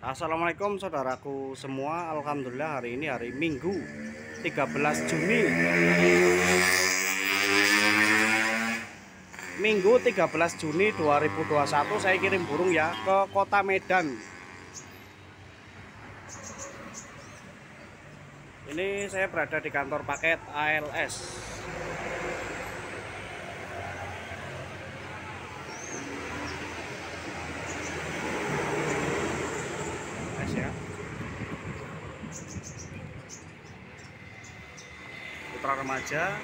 Assalamualaikum saudaraku semua. Alhamdulillah hari ini hari Minggu 13 Juni Minggu 13 Juni 2021 saya kirim burung ya ke kota Medan. Ini saya berada di kantor paket ALS. Ya. Putra remaja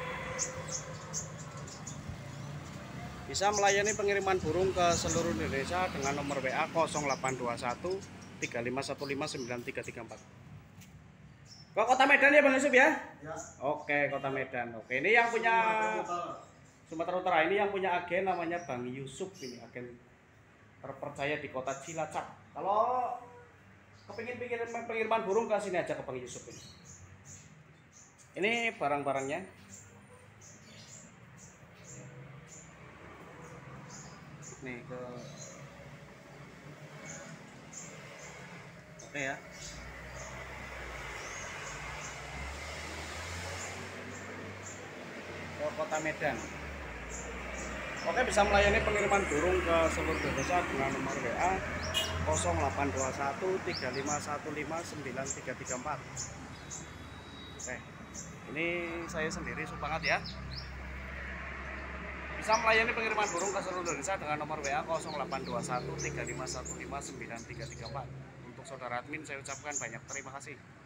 bisa melayani pengiriman burung ke seluruh Indonesia dengan nomor WA 0821 35159334. Kok kota Medan ya Bang Yusuf ya? Ya. Oke, kota Medan. Oke, ini yang punya Sumatera Utara, ini yang punya agen namanya Bang Yusuf, ini agen terpercaya di kota Cilacap. Kalau kepingin pengiriman burung ke sini aja ke Bang Yusuf ini. Ini barang-barangnya. Nih ke oke ya. Ke kota Medan. Oke, bisa melayani pengiriman burung ke seluruh Indonesia dengan nomor WA 0821 35159334. Oke, ini saya sendiri Supangat ya. Bisa melayani pengiriman burung ke seluruh Indonesia dengan nomor WA 0821 35159334. Untuk saudara admin saya ucapkan banyak terima kasih.